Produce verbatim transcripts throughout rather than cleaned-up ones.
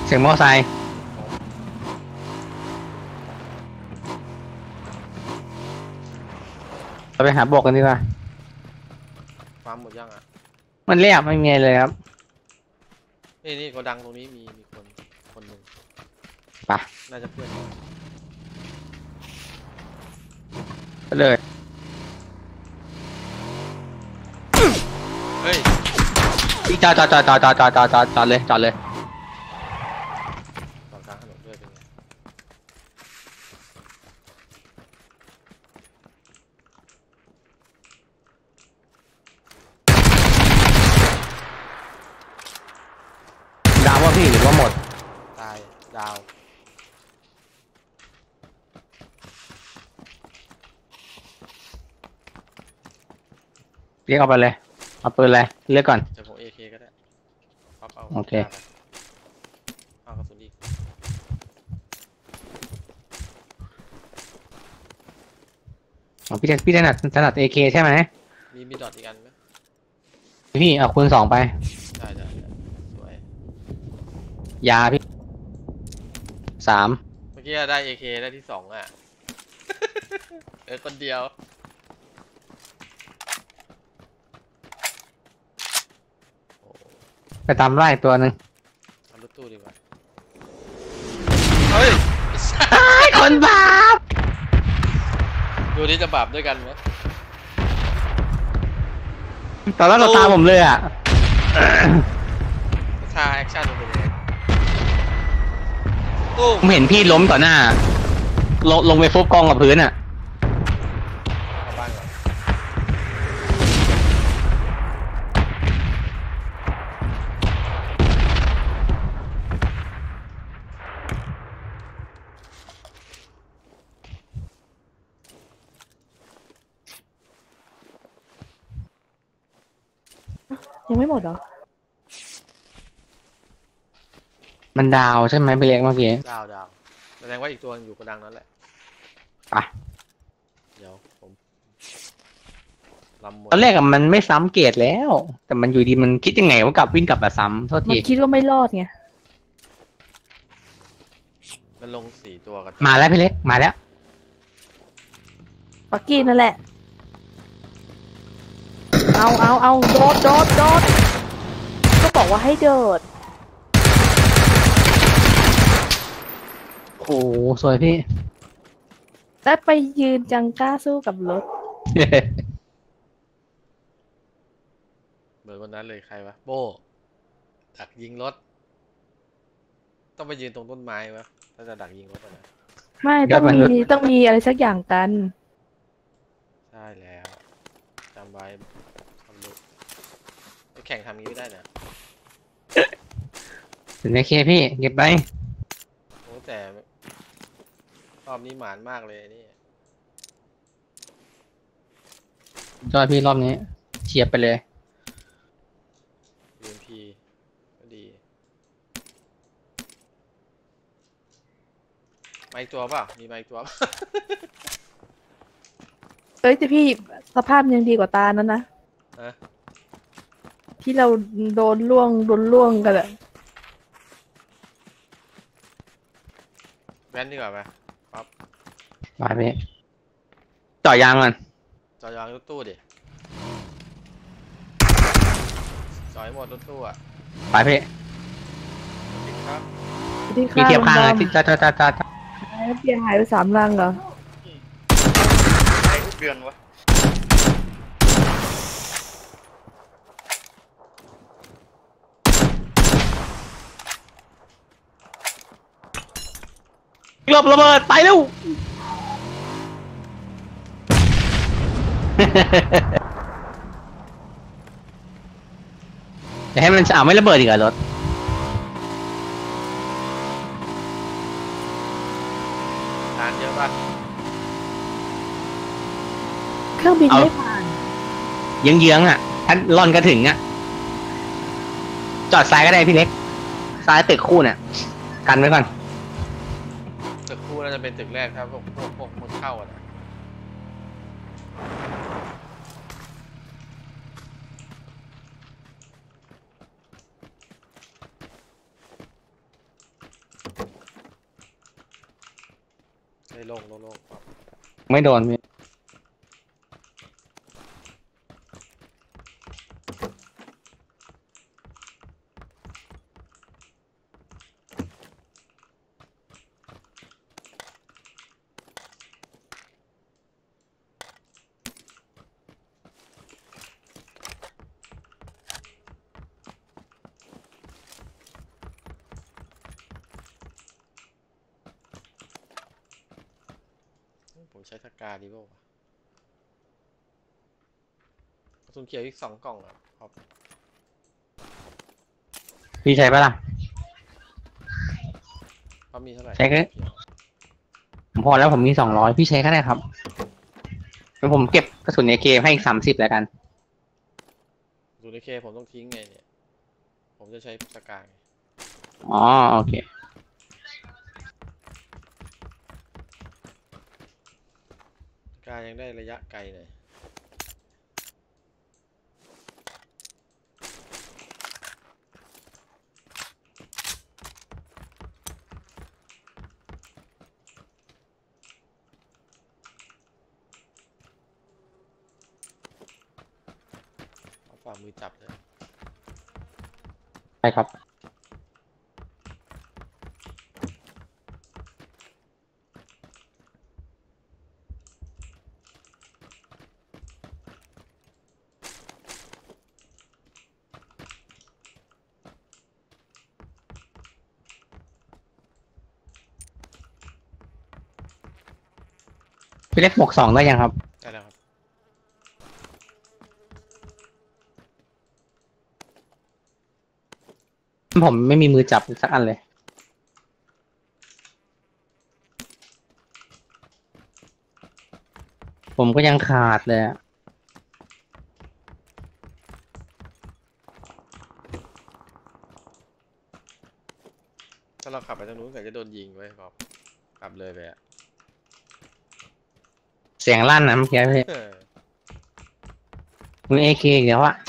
เสียงมอไซค์เราไปหาบอกกันดีกว่าฟาร์มหมดยังอ่ะมันเรียบไม่มีเลยครับนี่นี่โกดังตรงนี้มีมีคนคนหนึ่งปะน่าจะเพื่อนไปเลยเฮ้ยจอดจอดจอดจอดจอดจอดจอดจอดจอดเลยจอดเลยต่อกลางถนนด้วยเป็นไงดาวว่าพี่หรือว่าหมดตายดาวเรียกเอาไปเลยเอาปืนเลยเลือกก่อนจะผมเอเคก็ได้ป๊อปเอาโอเคเอากระสุนอีกพี่พี่ถนัดถนัดเอเคใช่ไหมมีมีดอทอีกอันไหมพี่เอาคูณสองไปได้ได้สวยยาพี่สามเมื่อกี้ได้เอเคได้ที่สองอ่ะเออคนเดียวไปตามไล่ตัวหนึ่งทำรถตู้ดีกว่าเฮ้ยคนบาปดูที่จะบาปด้วยกันไหมตอนแรกเราตามผมเลยอ่ะท่าแอคชั่นมันเป็นยังไงผมเห็นพี่ล้มต่อหน้าลงลงไปฟุบกองกับพื้นอ่ะเข้าบ้านก่อนยังไม่หมดเหรอมันดาวใช่ไหมไปเล็กเมื่อกี้ดาวดาวแสดงว่าอีกตัวอยู่กระดังนั้นแหละอ่ะเดี๋ยวผมลำหมดตอนแรกอะมันไม่ซ้ำเกรดแล้วแต่มันอยู่ดีมันคิดยังไงว่ากลับวิ่งกลับมาซ้ำโทษมัทีนคิดว่าไม่รอดไงมันลงสี่ตัวกันมาแล้วพี่เล็กมาแล้วปักกี้นั่นแหละเอาเอาเอาโดดโดดโดดก็บอกว่าให้เดิดโอ้สวยพี่แล้วไปยืนจังกล้าสู้กับรถเหมือนวันนั้นเลยใครวะโบดักยิงรถต้องไปยืนตรงต้นไม้วะถ้าจะดักยิงรถนะไม่ต้องมีต้องมีอะไรสักอย่างกันใช่แล้วจำไว้ทำดูไปแข่งทำงี้ไม่ได้นะถึงโอเคพี่เก็บไปโอ้แต่รอบนี้หมานมากเลยนี่จอยพี่รอบนี้เฉียบไปเลยยู เอ็ม พี ก็ดีมาอีกตัวป่ะมีมาอีกตัวป่ะเอ้ยแต่พี่สภาพยังดีกว่าตานั้นนะที่เราโดนล่วงโดนล่วงกันอะแว้นดีกว่าไหมครับมาพี่ต่อยางก่อนจอยางรถตู้ดิจอยหมดรถตู้อ่ะไปพี่ครับมีเทียบข้างนะที่จ้าจ้าจ้าจ้าเปียหายไปสามรังเหรอหายทุกเดือนวะหลบระเบิดไปเร็วจะให้มันจะเอาไม่ระเบิดอีกเหรอรถนานเยอะป่ะเครื่องบินไม่ผ่านเยื้องๆอ่ะท่านร่อนก็ถึงอ่ะจอดซ้ายก็ได้พี่เล็กซ้ายตึกคู่เนี่ยกันไว้ก่อนตึกคู่น่าจะเป็นตึกแรกครับพวกพวกพวกคนเข้าอ่ะได้โล่งโล่งโล่งไม่โดนพี่ผมใช้สกาดีป่าวกระสุนเขียวอีกสองกล่องอ่ะครับพี่ใช้ปะล่ะเขามีเท่าไหร่ใช้แค่ ผมพอแล้วผมมีสองร้อยพี่ใช้ก็ได้ครับแล้วผมเก็บกระสุนในเกมให้อีกสามสิบแล้วกันดูในเคผมต้องทิ้งไงเนี่ยผมจะใช้สกาไงอ๋อโอเคสกายังได้ระยะไกลหน่อยเอาฝ่ามือจับเลยใช่ครับพี่เล็กหมวกสองได้ยังครับได้แล้วครับผมไม่มีมือจับสักอันเลย ผมก็ยังขาดเลยอะถ้าเราขับไปทางนู้นเกิดจะโดนยิงไว้ครับขับเลยไปอ่ะเสียงลั่นนะเมื่อกี้พี่เออมือเอเคอีกแล้วอะ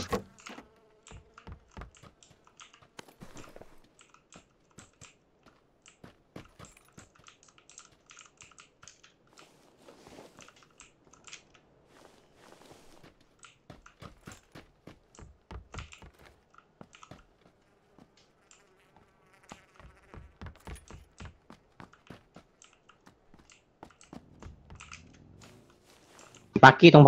ปักกี้ตรงผม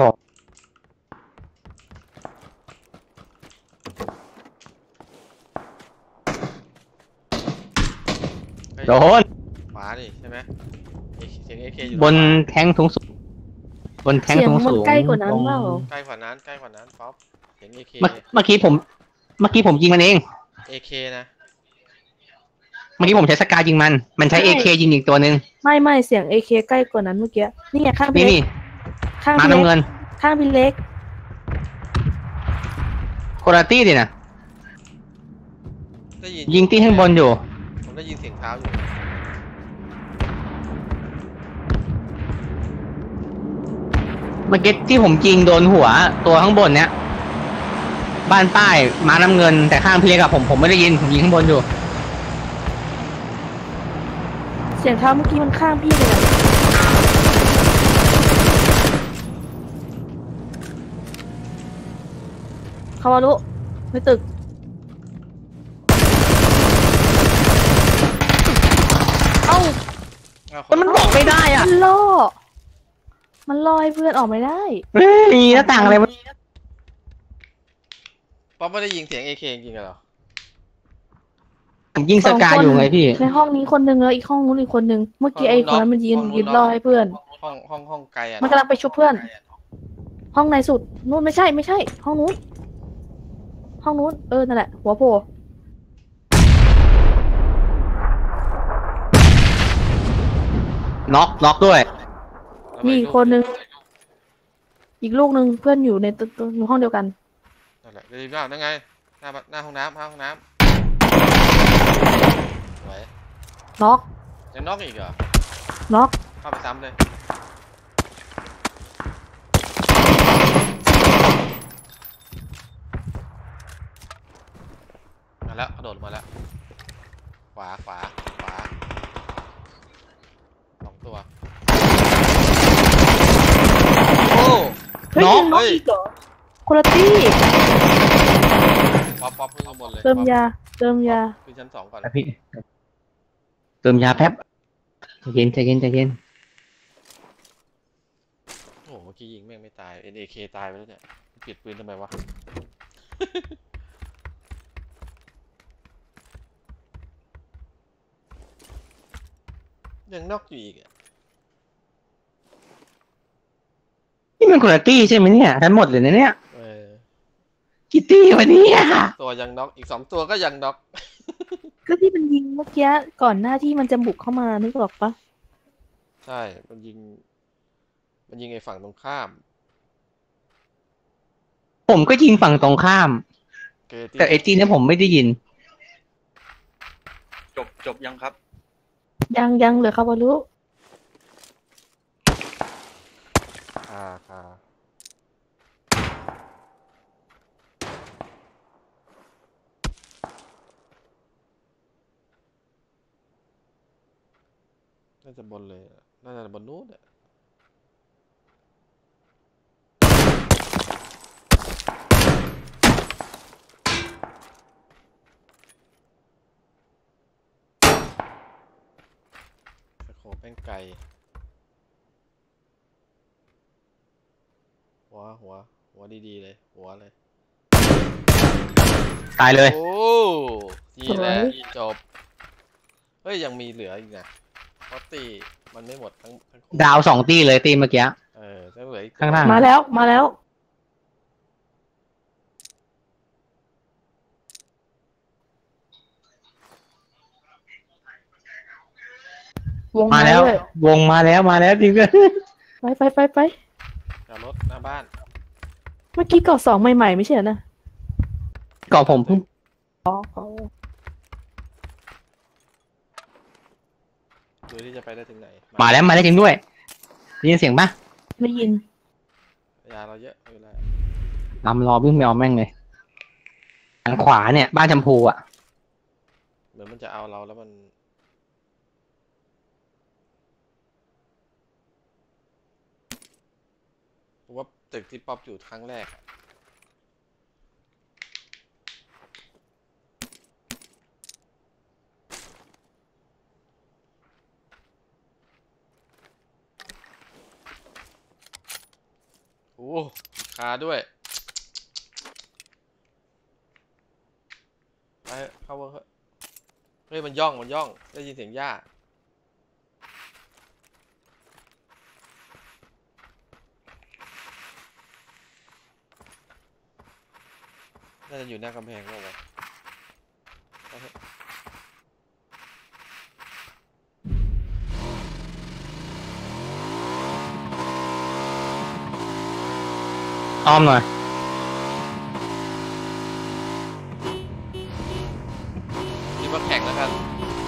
เฮ้ยโดนขวาดิใช่ไหมเอเสียงเอเคอยู่บนแท้งสูงสูงบนแท้งเสียงสูงมันสูงใกล้กว่านั้นเปล่าใกล้กว่านั้นใกล้กว่านั้นป๊อปเสียงเอเคเมื่อเมื่อกี้ผม เมื่อกี้ผมยิงมันเองเอเคนะเมื่อกี้ผมใช้สกายิงมัน มันใช้เอเคยิงอีกตัวหนึ่งไม่ไม่เสียงเอเคใกล้กว่านั้นเมื่อกี้นี่ไงข้างพี่นี่เล็นี่กข้างมาพี่น้ำเล็เงิกนข้างพี่เล็กโคราตี้ดินะได้ยินยิงที่ข้างบนอยู่ผมได้ยินเสียงเท้าอยู่เมื่อกี้ที่ผมยิงโดนหัวตัวข้างบนเนี้ย บ้านป้ายมาน้ำเงินแต่ข้างพี่เล็กกับผมผมไม่ได้ยินผมยิงข้างบนอยู่เสียงเท้าเมื่อกี้มันข้างพี่เลยอะคาวารุในตึก เอ้าอ้าวคแต่นมันบอกไม่ได้อ่ะมันล่อ มันล่อให้เพื่อนออกไม่ได้เฮ้ยมีหน้าต่างอะไรวะป๊อปไม่ได้ยินเสียงเอเคจริงๆเหรอผมยิงสกาอยู่ไงพี่ในห้องนี้คนนึงแล้วอีกห้องนู้นอีกคนนึง เมื่อกี้ไอ้คนนั้นมันยืนยืนล่อให้เพื่อนห้องห้องห้องไกลอ่ะมันกำลังไปชุบเพื่อน ห้องในสุดนู้นไม่ใช่ไม่ใช่ ห้องนู้น ห้องนู้นเออนั่นแหละ หัวโผล่น็อกน็อกด้วยแล้วมีไอีกคนนึง อีกลูกนึงเพื่อนอยู่ในตึกอยู่ห้องเดียวกันนั่นแหละเดี๋ยวดีนั่นไงหน้าหน้าห้องน้ำหน้าห้องน้ำไหวน็อกยังน็อกอีกเหรอน็อกเข้าไปซ้ำเลยมาแล้วกระโดดมาแล้วขวาขวาขวาสองตัวฮ้ยน้องยังน้องอีกเหรอคนละตี้ป๊อปป๊อปขึ้นข้างบนเลยเติมป๊อปยาเติมยาขึ้นชั้นสองก่อนแต่พี่เติมยาแป๊บใจเย็นใจเย็นใจเย็นโอ้โหเมื่อกี้ยิงแม่งไม่ตาย เอ็น เอ เค ตายไปแล้วเนี่ยเปลี่ยนปืนทำไมวะ ยังนอกอยู่อีกอะนี่มันคุณภาพใช่ไหมเนี่ยทั้งหมดเลยนะเนี่ยเออกี่ตี้วันนี้ตัวยังน็อกอีกสองตัวก็ยังน็อกก็ที่มันยิงเมื่อกี้ก่อนหน้าที่มันจะบุกเข้ามานึกออกปะใช่ มันยิง มันยิงไอ้ฝั่งตรงข้ามผมก็ยิงฝั่งตรงข้ามเกรตี้แต่ไอจีเนี่ยผมไม่ได้ยินจบจบยังครับยังยังเหลือคาวารุคาคาน่าจะบนเลยอะน่าจะบนนู้นอะตะโขบแป้งไก่ หัวหัวหัวดีๆเลย หัวเลยตายเลยโอ้นี่แหละจบ เฮ้ย ยังมีเหลืออีกนะเพราะตีมันไม่หมดทั้งทั้งคู่ดาวสองตีเลยตีเมื่อกี้เออต้องเหลืออีกข้างล่างมาแล้วมาแล้ววงมาแล้วด้วยวงมาแล้วมาแล้วจริงด้วยไปไปไปไปจอดรถหน้าบ้านเมื่อกี้เกาะสองใหม่ๆไม่ใช่เหรอนะก่อนผมเพิ่งอ๋ออ๋อดูที่จะไปได้ถึงไหนมาแล้วมาแล้วจริงด้วยได้ยินเสียงปะไม่ยินยาเราเยอะไม่เป็นไรลำรอวิ่งไปเอาแม่งเลยทางขวาเนี่ยบ้านชมพูอ่ะเหมือนมันจะเอาเราแล้วมันผมว่าตึกที่ป๊อปอยู่ครั้งแรกอะโอ้คาด้วยไปเถอะเข้าเวอร์เถอะเฮ้ยมันย่องมันย่องได้ยินเสียงหญ้าน่าจะอยู่หน้ากำแพงแล้ววะไปเถอะอ้อมหน่อยคิดว่าแข่งแล้วกัน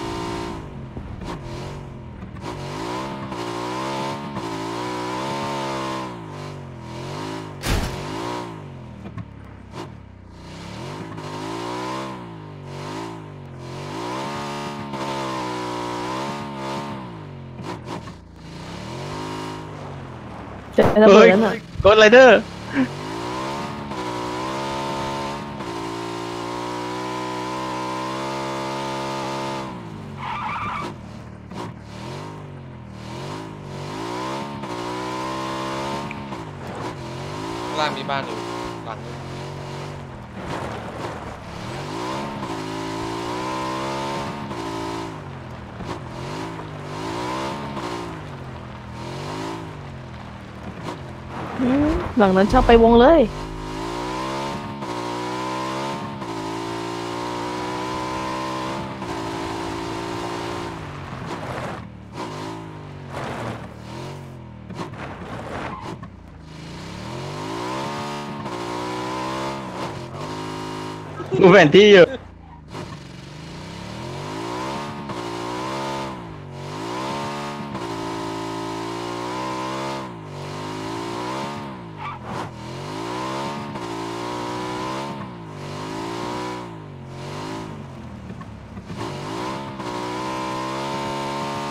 เจะระเบิดแล้วน่ะกดไรเดอร์ข้างล่างมีบ้านอยู่หลังนึงอืมหลังนั้นชอบไปวงเลยดูแผนที่อยู่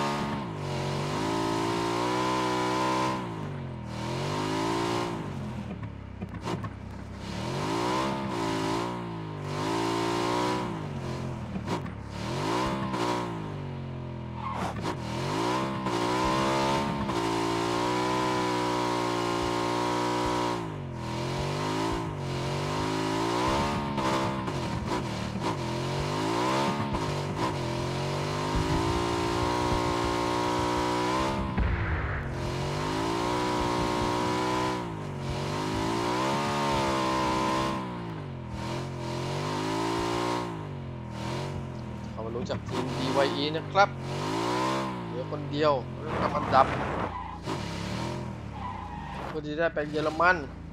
เรู้จักทีม ดี วาย อี นะครับเหลือคนเดียวเรื่องทำอันดับเพื่อที่ได้ไปเยอรมัน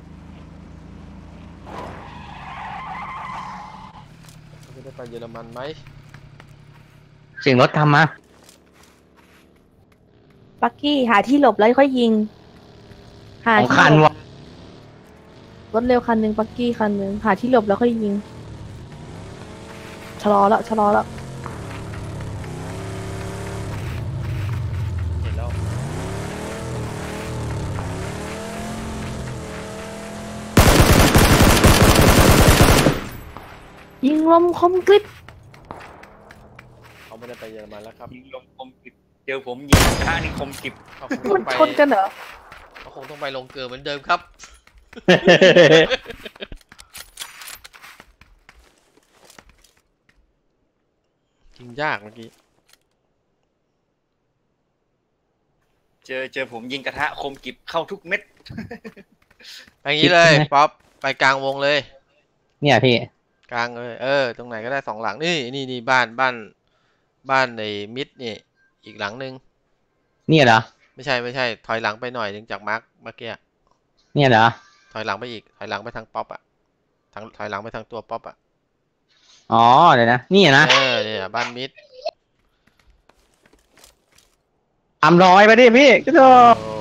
จะได้ไปเยอรมันไหมเสียงรถทำมาปักกี้หาที่หลบแล้วค่อยยิงหาของที่คันหลวะบรถเร็วคันหนึ่งปักกี้คันหนึ่งหาที่หลบแล้วค่อยยิงชะลอแล้วชะลอแล้วเห็นแล้วยิงลมคมกริบเขาไม่ได้ไปเยอรมันแล้วครับยิงลงคมกริบเจอผมยิงกระทะนี่คมกริบเขาคงต้มัอน งไปชนกันเหรอเขาคงต้องไปลงเกลือเหมือนเดิมครับยิงยากเมื่อกี้เจอเจอผมยิงกระทะคมกริบเข้าทุกเม็ดไปงี้เลยป๊อปไปกลางวงเลยเนี่ยพี่กลางเลยเออตรงไหนก็ได้สองหลังนี่นี่นี่บ้านบ้านบ้านในมิดนี่อีกหลังนึงเนี่ยเหรอไม่ใช่ไม่ใช่ถอยหลังไปหน่อยนึงจากมาร์คเมื่อกี้เนี่ยเหรอถอยหลังไปอีกถอยหลังไปทางป๊อปอะทางถอยหลังไปทางตัวป๊อปอะอ๋อเดี๋ยวนะนี่นะเออเนี่ยบ้านมิดทำร้อยไปดิพี่ก็โดโอ้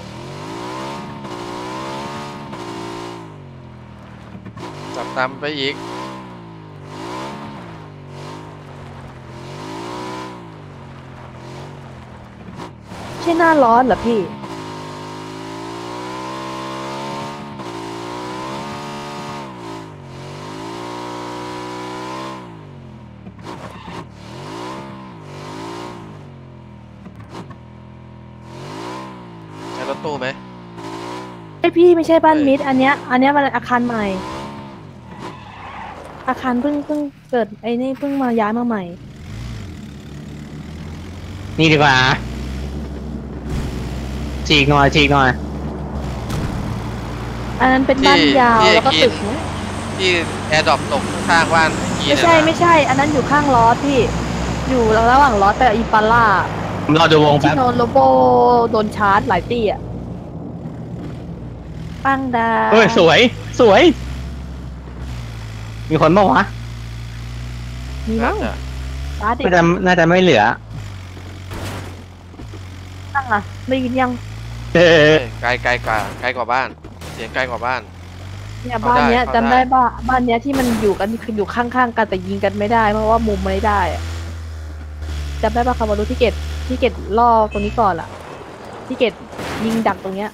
จับตามไปอีกใช่หน้าร้อนเหรอพี่ใช้รถตู้ไหมไอพี่ไม่ใช่บ้านเอ้ยมิดอันเนี้ยอันเนี้ยมันอาคารใหม่ อาคารเพิ่งเพิ่งเกิดไอ้นี่เพิ่งมาย้ายมาใหม่นี่ดีกว่าฉีกหน่อยฉีกหน่อยอันนั้นเป็นบ้านยาวแล้วก็ตึกนะที่แอร์ดรอปตกข้างบ้านกีไม่ใช่ไม่ใช่ อันนั้นอยู่ข้างลอสพี่ อยู่ระหว่างลอสกับอีปาร่าเราดูวงที่แป๊บโนโลโบโดนชาร์จหลายตีอ่ะปังดาเฮ้ยสวยสวย มีคนบอกวะมีน่ามั้งจะชาร์จดิน่าจะน่าจะไม่เหลือตั้งอ่ะได้ยินยังเออไกลไกลกว่าไกลกว่าบ้านเสียงไกลกว่าบ้านเนี่ยเข้าบ้านเนี้ยได้เข้าจำได้ได้ป่ะบ้านเนี้ยที่มันอยู่กันคืออยู่ข้างๆกันแต่ยิงกันไม่ได้เพราะว่ามุมไม่ได้อะจำได้ป่ะคามารุที่เกตที่เกตล่อตรงนี้ก่อนล่ะ ที่เกตยิงดักตรงเนี้ย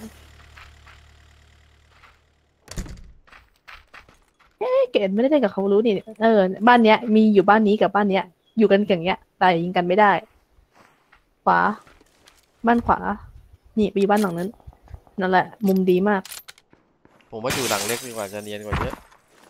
เอ๊ะเกตไม่ได้เล่นกับคามารุนี่เออบ้านเนี้ยมีอยู่บ้านนี้กับบ้านเนี้ย อยู่กันอย่างเงี้ย แต่ยิงกันไม่ได้ ขวา บ้านขวา นี่ไปอยู่บ้านหลังนั้น นั่นแหละ มุมดีมากผมว่าอยู่หลังเล็กดีกว่าจะเนียนกว่าเยอะ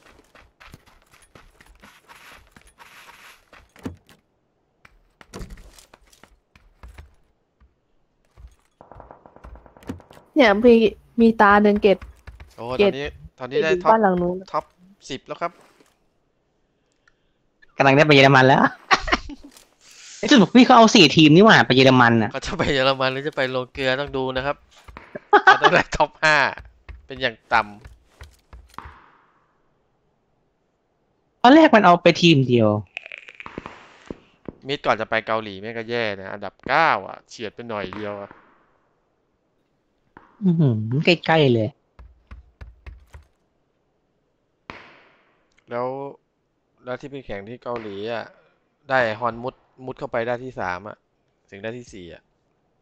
เนี่ยมีมีตาเดินเกตโอ้เกตอตนนี้ตอนเกนี้ตได้อยู่ท็อปบ้านหลังนู้นท็อปสิบแล้วครับกำลังได้ไปเยอรมันแล้วไอ้สุดพี่เขาเอาสี่ทีมนี่หว่าไปเยอรมันอ่ะเขาจะไปเยอรมันหรือจะไปโลเกลือต้องดูนะครับเขาต้องได้ท็อปห้าเป็นอย่างต่ตอนแรกมันเอาไปทีมเดียวำมิดก่อนจะไปเกาหลีแม่งก็แย่นะอันดับเก้าอ่ะเฉียดไปหน่อยเดียวอะอือหือใกล้ๆเลยแล้วแล้วที่ไปแข่งที่เกาหลีอ่ะได้ฮอนมุดมุดเข้าไปได้ที่สามอ่ะถึงได้ที่สี่อ่ะ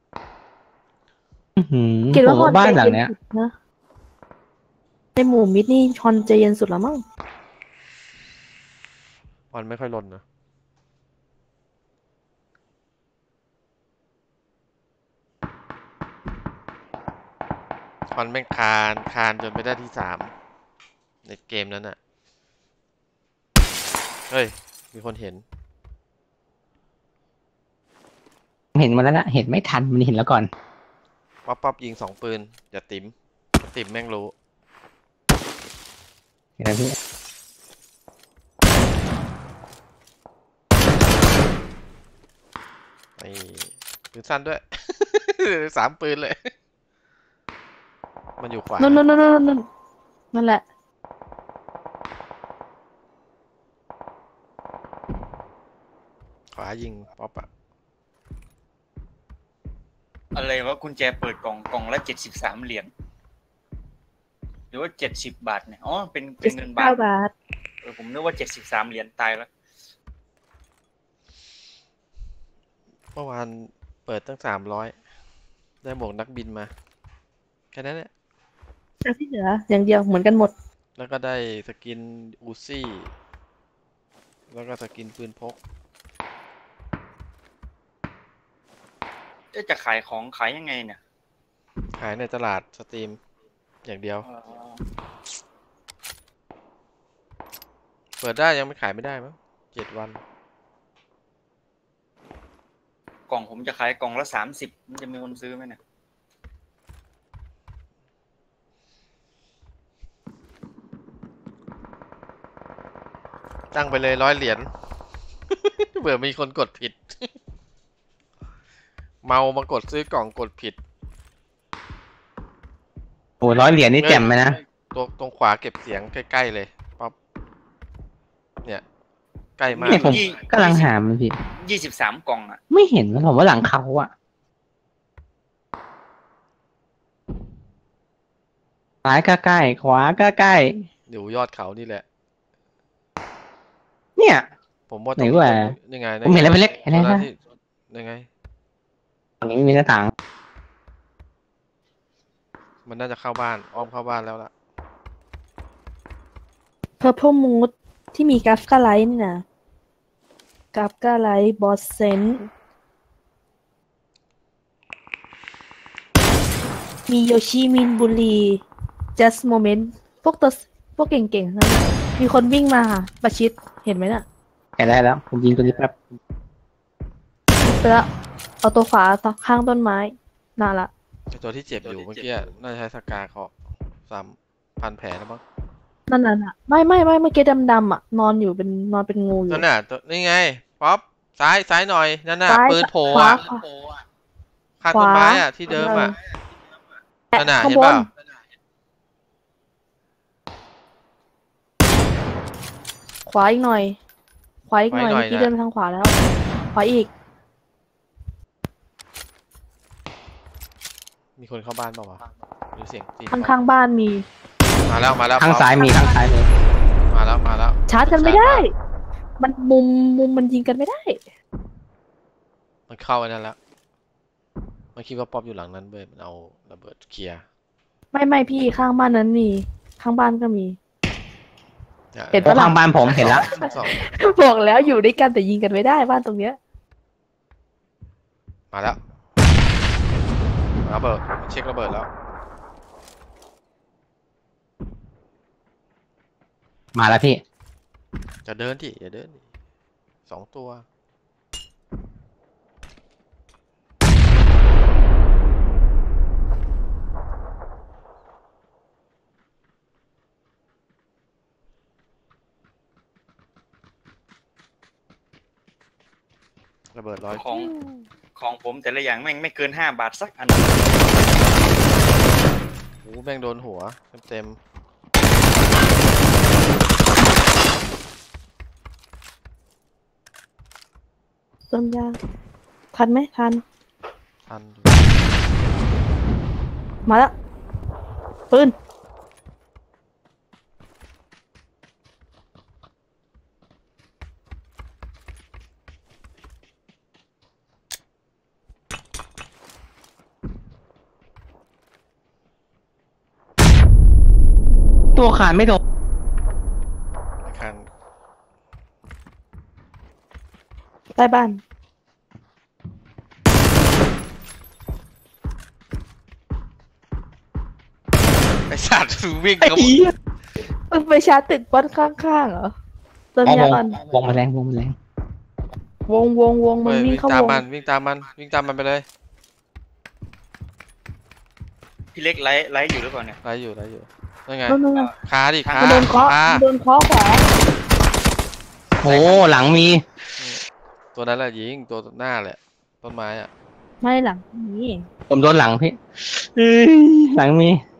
อือหือเกตว่าผมฮอนว่าบ้านใจหลังเย็นเนี้ยสุดนะในหมู่มิดนี่ฮอนใจเย็นสุดแล้วมั้งฮอนไม่ค่อยลนนะฮอนแม่งคานคานจนไปได้ที่สามในเกมนั้นอ่ะเฮ้ยมีคนเห็นเห็นมาแล้วนะเห็นไม่ทันมันเห็นแล้วก่อนป๊อปป๊อปยิงสองปืนอย่าติ๋มติ๋มแม่งรู้เห็นไหมพี่ไอ้ปืนสั้นด้วย สามปืนเลย มันอยู่ขวานั่นนั่นนั่นนั่นนั่นนั่นแหละขวายิงป๊อปอะอะไรวะกุญแจเปิดกล่องกล่องละเจ็ดสิบสามเหรียญหรือว่าเจ็ดสิบบาทเนี่ยอ๋อเป็นเป็นเงินบาทเก้าบาทเออผมนึกว่าเจ็ดสิบสามเหรียญตายแล้วเมื่อวานเปิดตั้งสามร้อยได้หมวกนักบินมาแค่นั้นแหละแล้วที่เหลืออย่างเดียวเหมือนกันหมดแล้วก็ได้สกินอูซี่แล้วก็สกินปืนพกจะขายของขายยังไงเนี่ยขายในตลาดสตรีมอย่างเดียวอ๋อเปิดได้ยังไม่ขายไม่ได้มั้งเจ็ดวันกล่องผมจะขายกล่องละสามสิบมันจะมีคนซื้อไหมเนี่ยตั้งไปเลยร้อยเหรียญ เผื่อมีคนกดผิด เมามากดซื้อกล่องกดผิดโอ้ร้อยเหรียญนี่แจ่มไหมนะตรงตรงขวาเก็บเสียงใกล้ๆเลยป๊อปเนี่ยใกล้มากเนี่ยผมกำลังหามันพี่ยี่สิบสามกล่องอ่ะไม่เห็นนะผมว่าหลังเขาอะซ้ายก็ใกล้ขวาก็ใกล้อยู่ยอดเขานี่แหละเนี่ยผมว่าไหนวะนี่ไงผมเห็นแล้วเป็นเล็กเห็นแล้วตัวนะที่ยังไงตรงนี้มีหน้าต่างมันน่าจะเข้าบ้านอ้อมเข้าบ้านแล้วล่ะ Purple Mood ที่มีกราฟกาไลท์นี่นะกราฟกาไลท์บอสเซนมีโยชิมินบุรี just moment พวกตัวพวกเก่งๆทั้งนั้นมีคนวิ่งมาประชิดเห็นไหมน่ะเห็นได้แล้ว ผมยิงตัวนี้แป๊บไปแล้วเอาตัวขวาข้างต้นไม้น่าละไอ้ตัวที่เจ็บอยู่เมื่อกี้น่าจะใช้สกาเคาะซ้ำพันแผลแล้วมั้งนั่นน่ะน่ะไม่ไม่ไม่เมื่อกี้ดำๆอ่ะนอนอยู่เป็นนอนเป็นงูอยู่นั่นน่ะตัวนี่ไงป๊อปซ้ายซ้ายหน่อยนั่นน่ะซ้ายปืนโผล่ขวาอะขวาข้างต้นไม้อะที่เดิมอะแตะนั่นน่ะข้างเห็นบเปนล่าขวาอีกหน่อย ขวาอีกหน่อยขวาอีกหน่อยเมื่อกี้นะเดินไปทางขวาแล้ว ขวาอีกมีคนเข้าบ้านเปล่าวะหรือเสียงตีนข้างข้างบ้านมีมาแล้วมาแล้วข้างซ้ายมีข้างซ้ายมีมาแล้วมาแล้วชาร์จกันไม่ได้ มันมุมมุมมันยิงกันไม่ได้มันเข้าไอ้นั่นแล้วมันคิดว่าป๊อปอยู่หลังนั้นเว้ยมันเอาระเบิดเคลียร์ไม่ไม่พี่ข้างบ้านนั้นมี ข้างบ้านก็มีเนี่ยเห็นโอ้ปะล่ะข้างบ้านผมเห็นแล้วสองบอกแล้วอยู่ด้วยกันแต่ยิงกันไม่ได้บ้านตรงเนี้ยมาแล้วระเบิดเช็คระเบิดแล้วมาแล้วพี่จะเดินดิอย่าเดินดิสองตัวระเบิดร้อยของของผมแต่ละอย่างแม่งไม่เกินห้าบาทสักอันโอ้แม่งโดนหัวเต็มเติมยาทันไหมทันๆทันอยู่มาแล้วปืนตัวขาดไม่โดนไม่คันใต้บ้านไอสัตว์วิ่งไอ้ก็เหี้ยมันไปชาร์จตึกบ้านข้างๆเหรอเติมมองยาว ก่อนงวงแมลงวงแมลงวงวงวงมันเฮ้ยวิ่งวิ่งเข้าตามวงมันวิ่งตามมันวิ่งตามมันไปเลยพี่เล็กไลฟ์ไลฟ์อยู่หรือเปล่าเนี่ยไรอยู่ไรอยู่นั่นไงนั่นนั่นคาดิคามันโดนเคาะคามันโดนเคาะขวาโอ้หลังมีตัวนั้นแหละยิงตัวหน้าแหละต้นไม้อะไม่หลังนี้ผมโดนหลังพี่เอ้ยหลังมี